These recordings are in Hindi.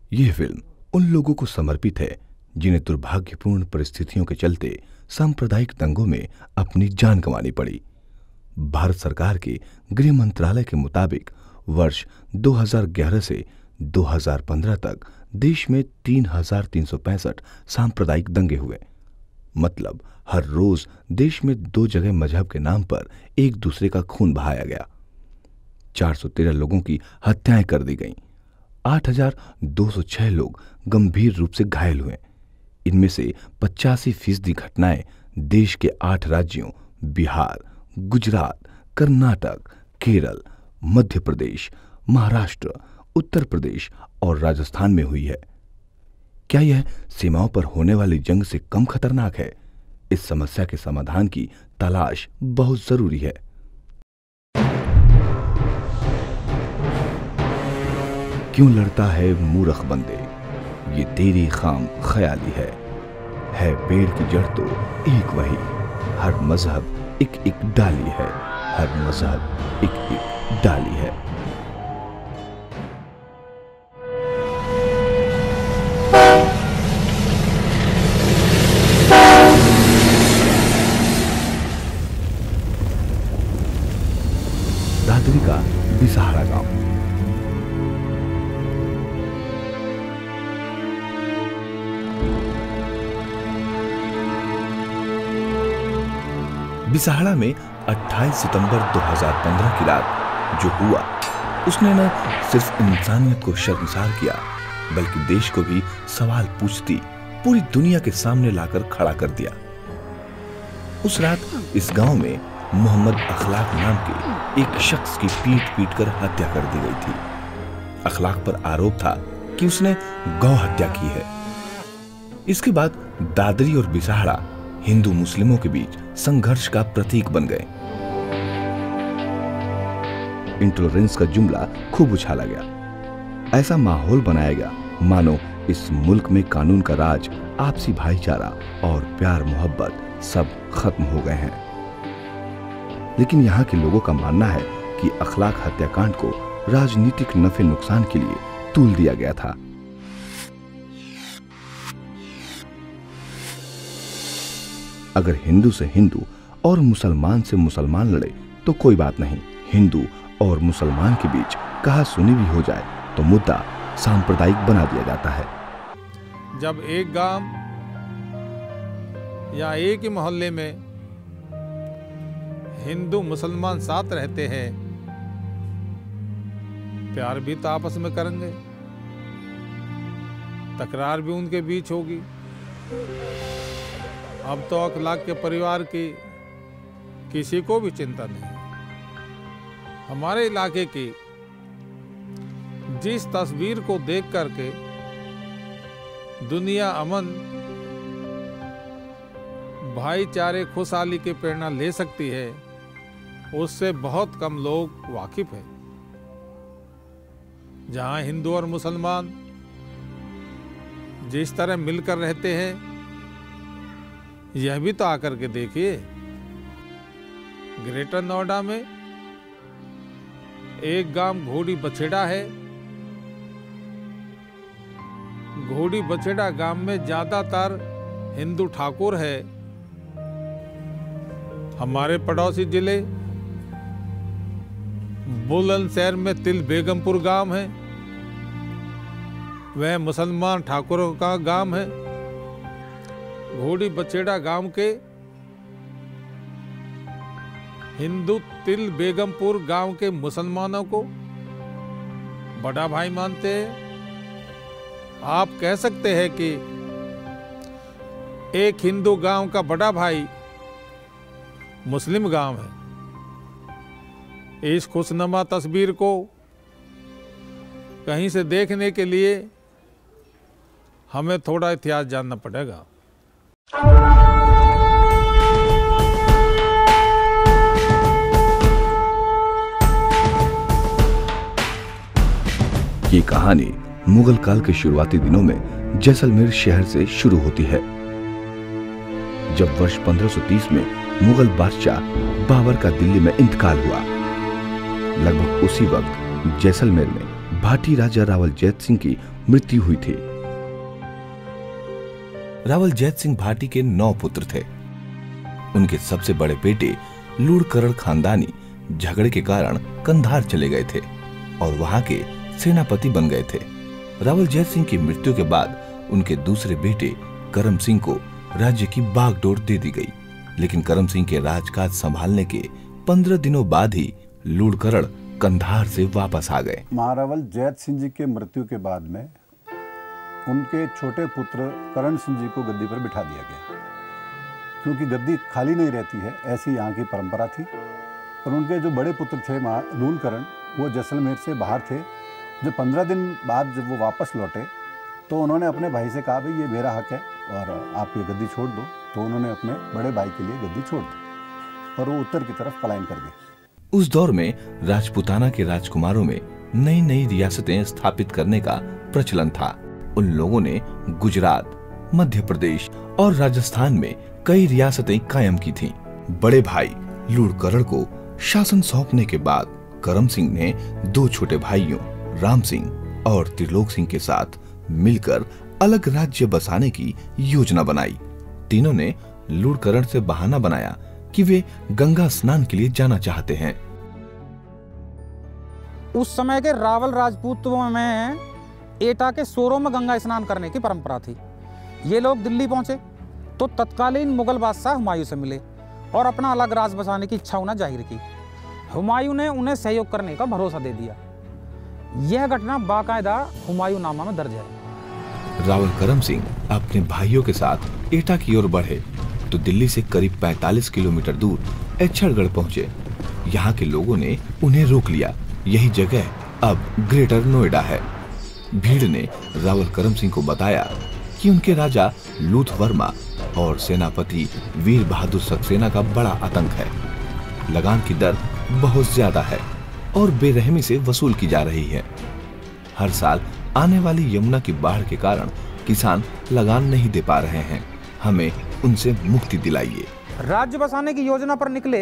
यह फिल्म उन लोगों को समर्पित है जिन्हें दुर्भाग्यपूर्ण परिस्थितियों के चलते सांप्रदायिक दंगों में अपनी जान गंवानी पड़ी। भारत सरकार के गृह मंत्रालय के मुताबिक वर्ष 2011 से 2015 तक देश में 3,365 सांप्रदायिक दंगे हुए। मतलब हर रोज देश में 2 जगह मजहब के नाम पर एक दूसरे का खून बहाया गया। 413 लोगों की हत्याएं कर दी गईं। 8,206 लोग गंभीर रूप से घायल हुए। इनमें से 85% घटनाएं देश के 8 राज्यों बिहार, गुजरात, कर्नाटक, केरल, मध्य प्रदेश, महाराष्ट्र, उत्तर प्रदेश और राजस्थान में हुई है। क्या यह सीमाओं पर होने वाली जंग से कम खतरनाक है? इस समस्या के समाधान की तलाश बहुत जरूरी है। क्यों लड़ता है मूर्ख बंदे, ये तेरी खाम ख्याली है पेड़ की जड़ तो एक वही, हर मजहब एक एक डाली है, हर मजहब एक एक डाली है। दादरी का बिसहारा गांव। बिसहारा में 28 सितंबर 2015 की रात जो हुआ उसने न सिर्फ इंसानियत को शर्मसार किया बल्कि देश को भी सवाल पूछती पूरी दुनिया के सामने लाकर खड़ा कर दिया। उस रात इस गांव में मोहम्मद अखलाक नाम के एक शख्स की पीट कर हत्या कर दी गई थी। अखलाक पर आरोप था कि उसने गौ हत्या की है। इसके बाद दादरी और बिसहारा हिंदू मुस्लिमों के बीच संघर्ष का प्रतीक बन गए। इंटॉलरेंस का जुमला खूब उछाला गया। ऐसा माहौल बनाया गया मानो इस मुल्क में कानून का राज, आपसी भाईचारा और प्यार मोहब्बत सब खत्म हो गए हैं। लेकिन यहाँ के लोगों का मानना है कि अखलाक हत्याकांड को राजनीतिक नफे नुकसान के लिए तूल दिया गया था। अगर हिंदू से हिंदू और मुसलमान से मुसलमान लड़े तो कोई बात नहीं, हिंदू और मुसलमान के बीच कहा सुनी भी हो जाए तो मुद्दा सांप्रदायिक बना दिया जाता है। जब एक गांव या एक ही मोहल्ले में हिंदू मुसलमान साथ रहते हैं, प्यार भी तो आपस में करेंगे, तकरार भी उनके बीच होगी। अब तो अखलाक के परिवार की किसी को भी चिंता नहीं। हमारे इलाके की जिस तस्वीर को देख करके दुनिया अमन, भाईचारे, खुशहाली की प्रेरणा ले सकती है, उससे बहुत कम लोग वाकिफ हैं। जहां हिंदू और मुसलमान जिस तरह मिलकर रहते हैं, यह भी तो आकर के देखिए। ग्रेटर नोएडा में एक गांव घोड़ी बछेड़ा है। घोड़ी बछेड़ा गांव में ज्यादातर हिंदू ठाकुर है। हमारे पड़ोसी जिले बुलंदशहर में तिल बेगमपुर गांव है, वह मुसलमान ठाकुरों का गांव है। घोड़ी बछेड़ा गांव के हिंदू तिल बेगमपुर गांव के मुसलमानों को बड़ा भाई मानते हैं। आप कह सकते हैं कि एक हिंदू गांव का बड़ा भाई मुस्लिम गांव है। इस खुशनुमा तस्वीर को कहीं से देखने के लिए हमें थोड़ा इतिहास जानना पड़ेगा। ये कहानी मुगल काल के शुरुआती दिनों में जैसलमेर शहर से शुरू होती है। जब वर्ष 1530 में मुगल बादशाह बाबर का दिल्ली में इंतकाल हुआ, लगभग उसी वक्त जैसलमेर में भाटी राजा रावल जैत सिंह की मृत्यु हुई थी। रावल जैत सिंह भाटी के 9 पुत्र थे। उनके सबसे बड़े बेटे लूणकरण खानदानी झगड़े के कारण कंधार चले गए थे और वहां के सेनापति बन गए थे। रावल जैत सिंह की मृत्यु के बाद उनके दूसरे बेटे करम सिंह को राज्य की बागडोर दे दी गई, लेकिन करम सिंह के राजकाज संभालने के 15 दिनों बाद ही लूणकरण कंधार से वापस आ गए। महारावल जैत सिंह जी के मृत्यु के बाद में उनके छोटे पुत्र करण सिंह जी को गद्दी पर बिठा दिया गया, क्योंकि गद्दी खाली नहीं रहती है, ऐसी यहाँ की परंपरा थी। और उनके जो बड़े पुत्र थे लूणकरण, वो जैसलमेर से बाहर थे। जो 15 दिन बाद जब वो वापस लौटे तो उन्होंने अपने भाई से कहा, भाई ये मेरा हक है और आप ये गद्दी छोड़ दो। तो उन्होंने अपने बड़े भाई के लिए गद्दी छोड़ दी और वो उत्तर की तरफ पलायन कर गए। उस दौर में राजपूताना के राजकुमारों में नई नई रियासतें स्थापित करने का प्रचलन था। उन लोगों ने गुजरात, मध्य प्रदेश और राजस्थान में कई रियासतें कायम की थीं। बड़े भाई लूणकरण को शासन सौंपने के बाद करम सिंह ने 2 छोटे भाइयों राम सिंह और त्रिलोक सिंह के साथ मिलकर अलग राज्य बसाने की योजना बनाई। तीनों ने लूणकरण से बहाना बनाया कि वे गंगा स्नान के लिए जाना चाहते हैं। उस समय के रावल राजपूतों में एटा के सोरों में गंगा स्नान करने की परंपरा थी। ये लोग दिल्ली पहुंचे तो तत्कालीन मुगल बादशाह हुमायूं से मिले और अपना अलग राज बसाने की इच्छा उन्हें जाहिर की। हुमायूं ने उन्हें सहयोग करने का भरोसा दे दिया। यह घटना बाकायदा हुमायूं नामा में दर्ज है। रावल करम सिंह अपने भाइयों के साथ एटा की ओर बढ़े तो दिल्ली से करीब 45 किलोमीटर दूर एच्छड़गढ़ पहुंचे। यहाँ के लोगों ने उन्हें रोक लिया। यही जगह अब ग्रेटर नोएडा है। भीड़ ने रावल करम सिंह को बताया कि उनके राजा लूथ वर्मा और सेनापति वीर बहादुर सक्सेना का बड़ा आतंक है। लगान की दर बहुत ज्यादा है और बेरहमी से वसूल की जा रही है। हर साल आने वाली यमुना की बाढ़ के कारण किसान लगान नहीं दे पा रहे हैं। हमें उनसे मुक्ति दिलाइए। राज्य बसाने की योजना पर निकले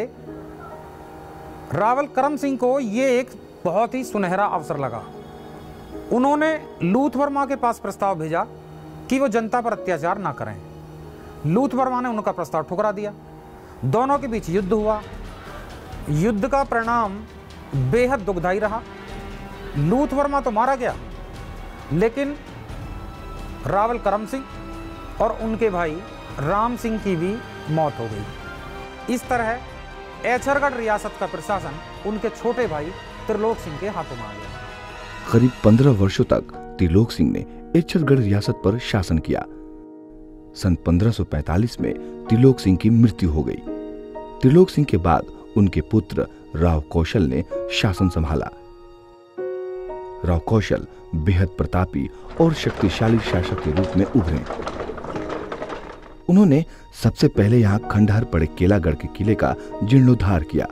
रावल करम सिंह को ये एक बहुत ही सुनहरा अवसर लगा। उन्होंने लूथ वर्मा के पास प्रस्ताव भेजा कि वो जनता पर अत्याचार ना करें। लूथ वर्मा ने उनका प्रस्ताव ठुकरा दिया। दोनों के बीच युद्ध हुआ। युद्ध का परिणाम बेहद दुखदायी रहा। लूथ वर्मा तो मारा गया, लेकिन रावल करम सिंह और उनके भाई राम सिंह की भी मौत हो गई। इस तरह एच्छड़गढ़ रियासत का प्रशासन उनके छोटे भाई त्रिलोक सिंह के हाथों में आ गया। करीब 15 वर्षों तक त्रिलोक सिंह ने एच्छड़गढ़ रियासत पर शासन किया। सन 1545 में त्रिलोक सिंह की मृत्यु हो गई। त्रिलोक सिंह के बाद उनके पुत्र राव कौशल ने शासन संभाला। राव कौशल बेहद प्रतापी और शक्तिशाली शासक के रूप में उभरे। उन्होंने सबसे पहले यहां खंडहर पड़े केलागढ़ के किले का जीर्णोद्धार किया।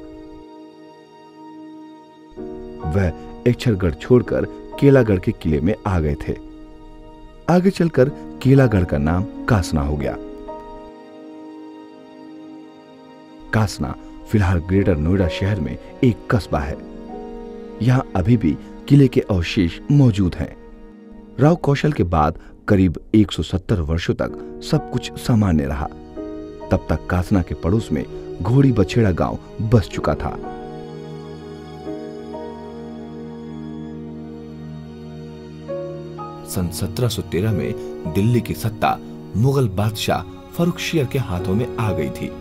वह एच्छड़गढ़ छोड़कर केलागढ़ के किले में आ गए थे। आगे चलकर केलागढ़ का नाम कासना हो गया। कासना फिलहाल ग्रेटर नोएडा शहर में एक कस्बा है। यहाँ अभी भी किले के अवशेष मौजूद हैं। राव कौशल के बाद करीब 170 वर्षों तक सब कुछ सामान्य रहा। तब तक कासना के पड़ोस में घोड़ी बछेड़ा गांव बस चुका था। सन 1713 में दिल्ली की सत्ता मुगल बादशाह फर्रुखशियर के हाथों में आ गई थी।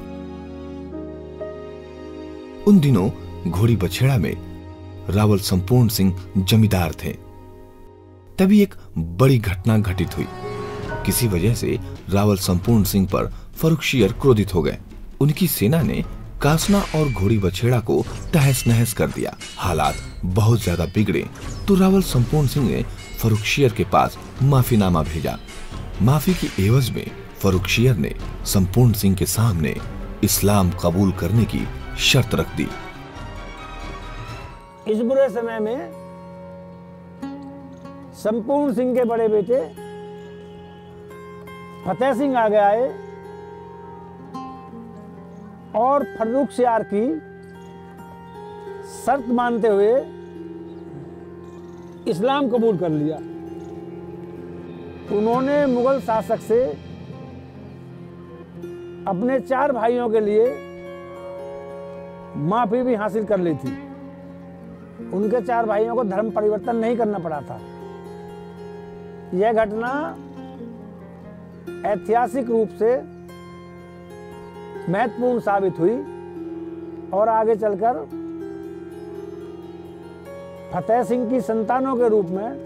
उन दिनों घोड़ी बछेड़ा में रावल संपूर्ण सिंह जमींदार थे। तभी एक बड़ी घटना घटित हुई। किसी वजह से रावल संपूर्ण सिंह पर फर्रुखशियर क्रोधित हो गए। उनकी सेना ने कासना और घोड़ी बछेड़ा को तहस नहस कर दिया। हालात बहुत ज्यादा बिगड़े तो रावल संपूर्ण सिंह ने फर्रुखशियर के पास माफीनामा भेजा। माफी की एवज में फर्रुखशियर ने संपूर्ण सिंह के सामने इस्लाम कबूल करने की शर्त रख दी। इस बुरे समय में संपूर्ण सिंह के बड़े बेटे फतेह सिंह आगे आए और फर्रुखशियर की शर्त मानते हुए इस्लाम कबूल कर लिया। उन्होंने मुगल शासक से अपने 4 भाइयों के लिए माफी भी हासिल कर ली थी। उनके 4 भाइयों को धर्म परिवर्तन नहीं करना पड़ा था। यह घटना ऐतिहासिक रूप से महत्वपूर्ण साबित हुई और आगे चलकर फतेह सिंह की संतानों के रूप में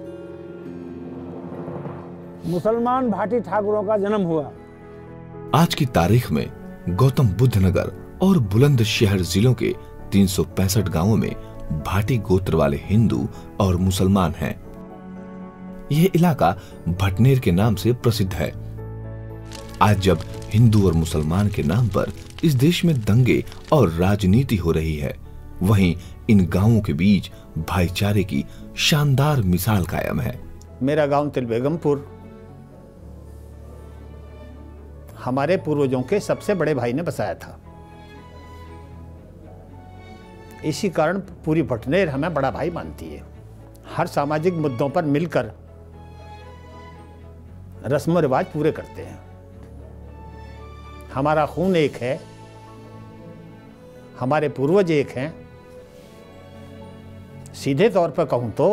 मुसलमान भाटी ठाकुरों का जन्म हुआ। आज की तारीख में गौतम बुद्ध नगर और बुलंदशहर जिलों के 365 गांवों में भाटी गोत्र वाले हिंदू और मुसलमान हैं। यह इलाका भटनेर के नाम से प्रसिद्ध है। आज जब हिंदू और मुसलमान के नाम पर इस देश में दंगे और राजनीति हो रही है, वहीं इन गांवों के बीच भाईचारे की शानदार मिसाल कायम है। मेरा गांव तिल बेगमपुर हमारे पूर्वजों के सबसे बड़े भाई ने बसाया था। इसी कारण पूरी भटनेर हमें बड़ा भाई मानती है। हर सामाजिक मुद्दों पर मिलकर रस्म रिवाज पूरे करते हैं। हमारा खून एक है, हमारे पूर्वज एक हैं। सीधे तौर पर कहूं तो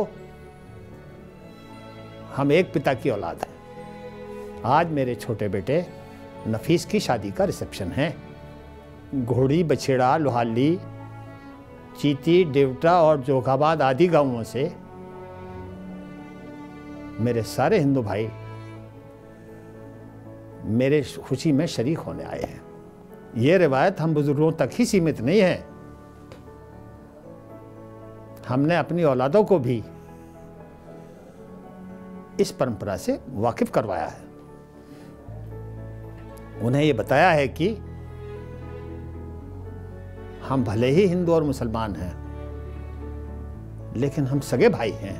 हम एक पिता की औलाद हैं। आज मेरे छोटे बेटे नफीस की शादी का रिसेप्शन है। घोड़ी, बछेड़ा, लोहाली, चीती, देवटा और जोगाबाद आदि गांवों से मेरे सारे हिंदू भाई मेरे खुशी में शरीक होने आए हैं। ये रिवायत हम बुजुर्गों तक ही सीमित नहीं है, हमने अपनी औलादों को भी इस परंपरा से वाकिफ करवाया है। उन्हें ये बताया है कि हम भले ही हिंदू और मुसलमान हैं, लेकिन हम सगे भाई हैं।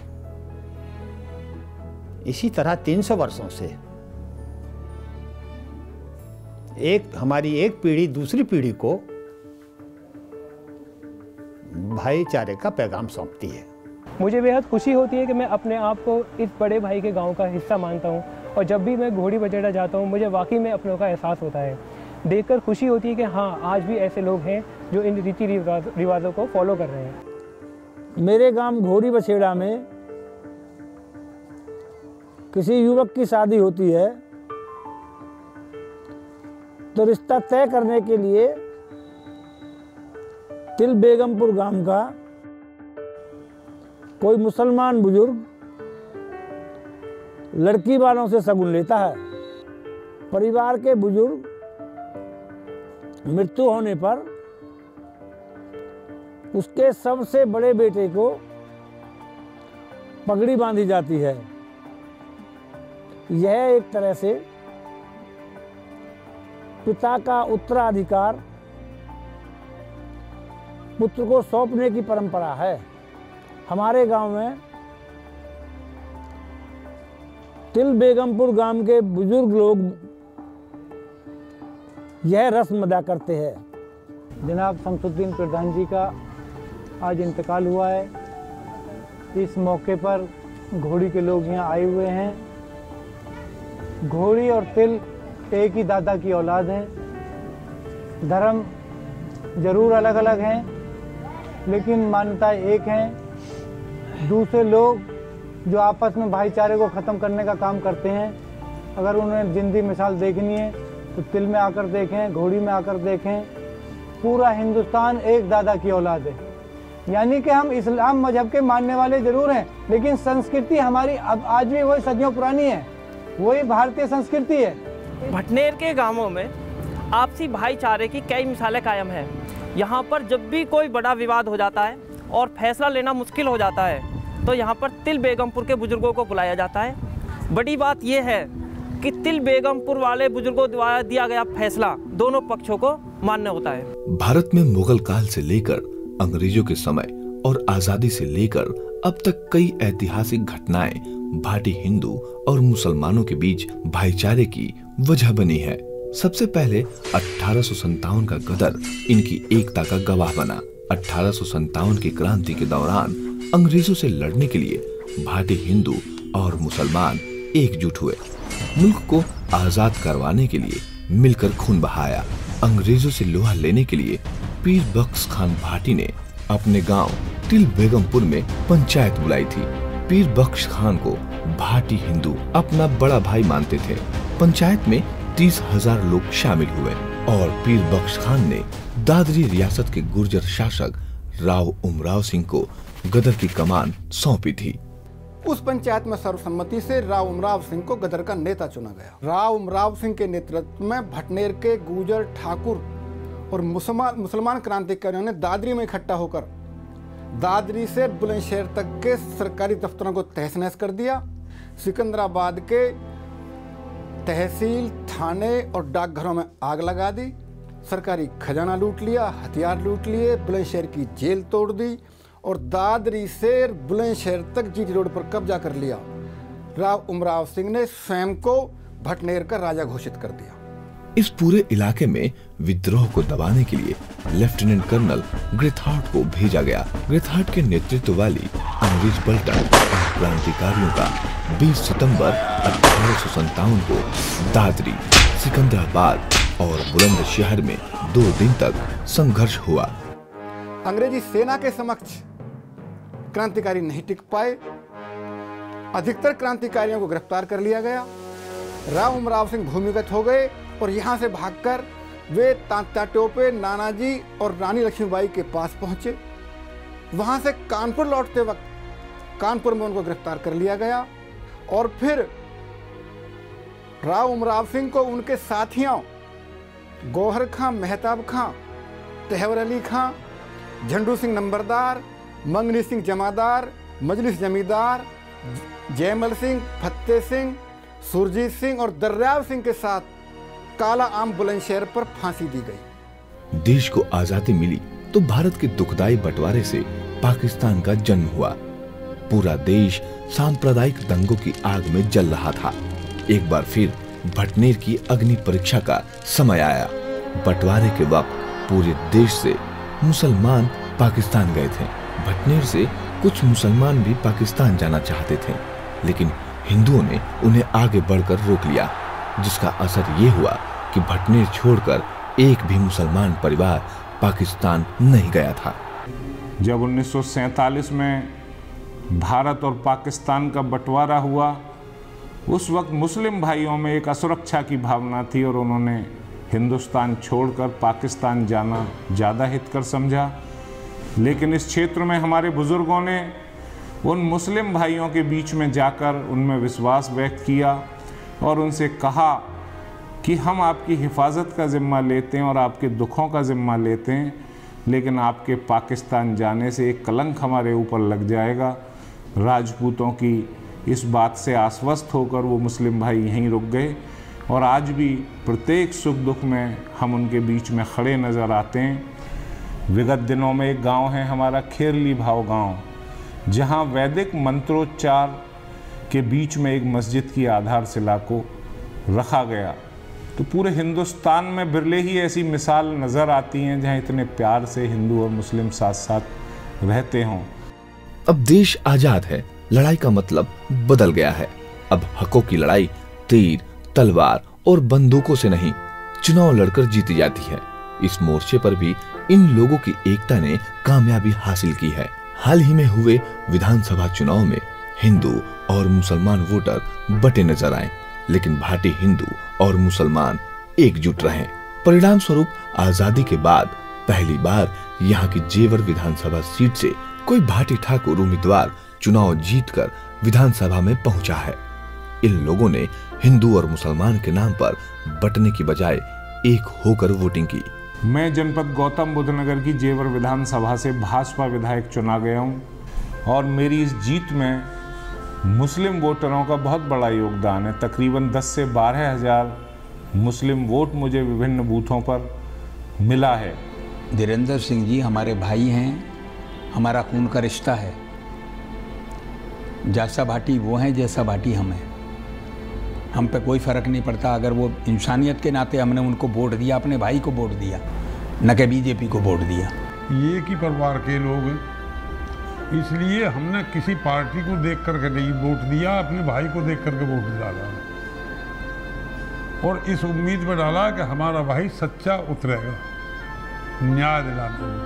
इसी तरह 300 वर्षों से हमारी एक पीढ़ी दूसरी पीढ़ी को भाईचारे का पैगाम सौंपती है। मुझे बेहद खुशी होती है कि मैं अपने आप को इस बड़े भाई के गांव का हिस्सा मानता हूं, और जब भी मैं घोड़ी बछेड़ा जाता हूं मुझे वाकई में अपनों का एहसास होता है। देखकर खुशी होती है कि हाँ, आज भी ऐसे लोग हैं जो इन रीति रिवाजों को फॉलो कर रहे हैं। मेरे गांव घोड़ी बछेड़ा में किसी युवक की शादी होती है तो रिश्ता तय करने के लिए तिल बेगमपुर गांव का कोई मुसलमान बुजुर्ग लड़की वालों से शगुन लेता है। परिवार के बुजुर्ग मृत्यु होने पर उसके सबसे बड़े बेटे को पगड़ी बांधी जाती है। यह एक तरह से पिता का उत्तराधिकार पुत्र को सौंपने की परंपरा है। हमारे गांव में तिल बेगमपुर गांव के बुजुर्ग लोग यह रस्म अदा करते हैं। जनाब शमसुद्दीन प्रधान जी का आज इंतकाल हुआ है। इस मौके पर घोड़ी के लोग यहाँ आए हुए हैं। घोड़ी और तिल एक ही दादा की औलाद हैं। धर्म जरूर अलग अलग हैं, लेकिन मान्यताएं एक हैं। दूसरे लोग जो आपस में भाईचारे को ख़त्म करने का काम करते हैं, अगर उन्हें जिंदी मिसाल देखनी है तो तिल में आकर देखें, घोड़ी में आकर देखें। पूरा हिंदुस्तान एक दादा की औलाद है। यानी कि हम इस्लाम मजहब के मानने वाले जरूर हैं, लेकिन संस्कृति हमारी अब आज भी वही सदियों पुरानी है, वही भारतीय संस्कृति है। भटनेर के गांवों में आपसी भाईचारे की कई मिसालें कायम हैं। यहाँ पर जब भी कोई बड़ा विवाद हो जाता है और फैसला लेना मुश्किल हो जाता है तो यहाँ पर तिल बेगमपुर के बुजुर्गों को बुलाया जाता है। बड़ी बात यह है कि तिल बेगमपुर वाले बुजुर्गों द्वारा दिया गया फैसला दोनों पक्षों को मान्य होता है। भारत में मुगल काल से लेकर अंग्रेजों के समय और आजादी से लेकर अब तक कई ऐतिहासिक घटनाएं भाटी हिंदू और मुसलमानों के बीच भाईचारे की वजह बनी है। सबसे पहले 1857 का गदर इनकी एकता का गवाह बना। 1857 की क्रांति के दौरान अंग्रेजों से लड़ने के लिए भाटी हिंदू और मुसलमान एकजुट हुए। मुल्क को आजाद करवाने के लिए मिलकर खून बहाया। अंग्रेजों से लोहा लेने के लिए पीर बख्श खान भाटी ने अपने गांव तिल बेगमपुर में पंचायत बुलाई थी। पीर बख्श खान को भाटी हिंदू अपना बड़ा भाई मानते थे। पंचायत में 30,000 लोग शामिल हुए और पीर बख्श खान ने दादरी रियासत के गुर्जर शासक राव उमराव सिंह को गदर की कमान सौंपी थी। उस पंचायत में सर्वसम्मति से राव उमराव सिंह को गदर का नेता चुना गया। राव उमराव सिंह के नेतृत्व में भटनेर के गुर्जर, ठाकुर और मुसलमान क्रांतिकारियों ने दादरी में इकट्ठा होकर दादरी से बुलंदशहर तक के सरकारी दफ्तरों को तहस नहस कर दिया। सिकंदराबाद के तहसील, थाने और डाकघरों में आग लगा दी। सरकारी खजाना लूट लिया, हथियार लूट लिए, बुलंदशहर की जेल तोड़ दी और दादरी से बुलंदशहर तक जीटी रोड पर कब्जा कर लिया। राव उमराव सिंह ने स्वयं को भटनेर का राजा घोषित कर दिया। इस पूरे इलाके में विद्रोह को दबाने के लिए लेफ्टिनेंट कर्नल ग्रेथार्ट को भेजा गया। ग्रेथार्ट के नेतृत्व वाली अंग्रेज पलटन और क्रांतिकारियों का 20 सितंबर 1857 को दादरी, सिकंदराबाद और बुलंदशहर में 2 दिन तक संघर्ष हुआ। अंग्रेजी सेना के समक्ष क्रांतिकारी नहीं टिक पाए। अधिकतर क्रांतिकारियों को गिरफ्तार कर लिया गया। राव उमराव सिंह भूमिगत हो गए और यहाँ से भागकर वे तांता टोपे, नानाजी और रानी लक्ष्मीबाई के पास पहुंचे। वहां से कानपुर लौटते वक्त कानपुर में उनको गिरफ्तार कर लिया गया और फिर राव उमराव सिंह को उनके साथियों गौहर खां, मेहताब खां, तहवर अली खां, झंडू सिंह नंबरदार, मंगनी सिंह जमादार, मजलिस जमींदार, जयमल सिंह, फतेह सिंह, सुरजीत सिंह और दर्याव सिंह के साथ काला आम बुलंदशहर पर फांसी दी गई। देश को आजादी मिली तो भारत के दुखदाई बंटवारे से पाकिस्तान का जन्म हुआ। पूरा देश सांप्रदायिक दंगों की आग में जल रहा था। एक बार फिर भटनेर की अग्नि परीक्षा का समय आया। बंटवारे के वक्त पूरे देश से मुसलमान पाकिस्तान गए थे। भटनेर से कुछ मुसलमान भी पाकिस्तान जाना चाहते थे, लेकिन हिंदुओं ने उन्हें आगे बढ़कर रोक लिया, जिसका असर ये हुआ कि भटनेर छोड़कर एक भी मुसलमान परिवार पाकिस्तान नहीं गया था। जब 1947 में भारत और पाकिस्तान का बंटवारा हुआ, उस वक्त मुस्लिम भाइयों में एक असुरक्षा की भावना थी और उन्होंने हिंदुस्तान छोड़कर पाकिस्तान जाना ज़्यादा हितकर समझा। लेकिन इस क्षेत्र में हमारे बुज़ुर्गों ने उन मुस्लिम भाइयों के बीच में जाकर उनमें विश्वास व्यक्त किया और उनसे कहा कि हम आपकी हिफाजत का ज़िम्मा लेते हैं और आपके दुखों का ज़िम्मा लेते हैं, लेकिन आपके पाकिस्तान जाने से एक कलंक हमारे ऊपर लग जाएगा। राजपूतों की इस बात से आश्वस्त होकर वो मुस्लिम भाई यहीं रुक गए और आज भी प्रत्येक सुख दुख में हम उनके बीच में खड़े नज़र आते हैं। विगत दिनों में एक गांव है हमारा खेरली भाव गांव, जहां वैदिक मंत्रोच्चार के बीच में एक मस्जिद की आधारशिला को रखा गया। तो पूरे हिंदुस्तान में बिरले ही ऐसी मिसाल नज़र आती हैं जहां इतने प्यार से हिंदू और मुस्लिम साथ साथ रहते हों। अब देश आजाद है, लड़ाई का मतलब बदल गया है। अब हकों की लड़ाई तीर, तलवार और बंदूकों से नहीं, चुनाव लड़कर जीती जाती है। इस मोर्चे पर भी इन लोगों की एकता ने कामयाबी हासिल की है। हाल ही में हुए विधानसभा चुनाव में हिंदू और मुसलमान वोटर बटे नजर आए, लेकिन भाटी हिंदू और मुसलमान एकजुट रहे। परिणाम स्वरूप आजादी के बाद पहली बार यहाँ की जेवर विधानसभा सीट से कोई भाटी ठाकुर उम्मीदवार चुनाव जीतकर विधानसभा में पहुंचा है। इन लोगों ने हिंदू और मुसलमान के नाम पर बटने की बजाय एक होकर वोटिंग की। मैं जनपद गौतम बुद्ध नगर की जेवर विधानसभा से भाजपा विधायक चुना गया हूं और मेरी इस जीत में मुस्लिम वोटरों का बहुत बड़ा योगदान है। तकरीबन 10 से 12 हज़ार मुस्लिम वोट मुझे विभिन्न बूथों पर मिला है। धीरेन्द्र सिंह जी हमारे भाई हैं, हमारा खून का रिश्ता है। जैसा भाटी वो हैं, जैसा भाटी हम हैं। हम पे कोई फ़र्क नहीं पड़ता। अगर वो इंसानियत के नाते हमने उनको वोट दिया, अपने भाई को वोट दिया, न कि बीजेपी को वोट दिया। एक ही परिवार के लोग इसलिए हमने किसी पार्टी को देख करके नहीं वोट दिया, अपने भाई को देख करके वोट डाला और इस उम्मीद में डाला कि हमारा भाई सच्चा उतरेगा न्याय दिलाने में।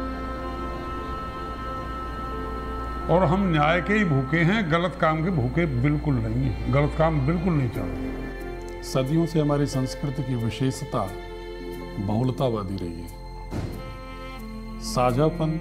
और हम न्याय के ही भूखे हैं, गलत काम के भूखे बिल्कुल नहीं हैं, गलत काम बिल्कुल नहीं चाहते। सदियों से हमारी संस्कृति की विशेषता बहुलतावादी रही है। साझापन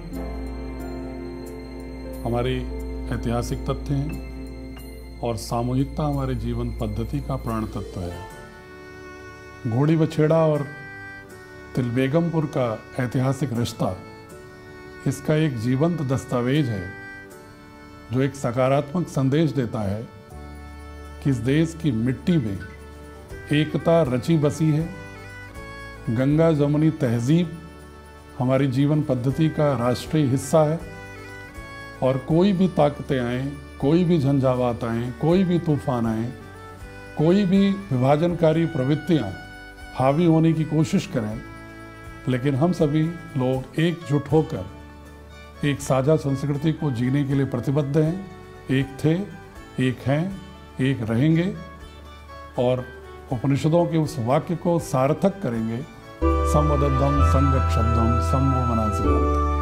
हमारे ऐतिहासिक तथ्य हैं और सामूहिकता हमारे जीवन पद्धति का प्राण तत्व है। घोड़ी बछेड़ा और तिल बेगमपुर का ऐतिहासिक रिश्ता इसका एक जीवंत दस्तावेज है जो एक सकारात्मक संदेश देता है कि इस देश की मिट्टी में एकता रची बसी है। गंगा जमुनी तहजीब हमारी जीवन पद्धति का राष्ट्रीय हिस्सा है और कोई भी ताकतें आएँ, कोई भी झंझावात आएँ, कोई भी तूफान आएँ, कोई भी विभाजनकारी प्रवृत्तियाँ हावी होने की कोशिश करें, लेकिन हम सभी लोग एकजुट होकर एक साझा संस्कृति को जीने के लिए प्रतिबद्ध हैं। एक थे, एक हैं, एक रहेंगे और उपनिषदों के उस वाक्य को सार्थक करेंगे, संवदद्धम संगक्षब्धम समो मनांसि।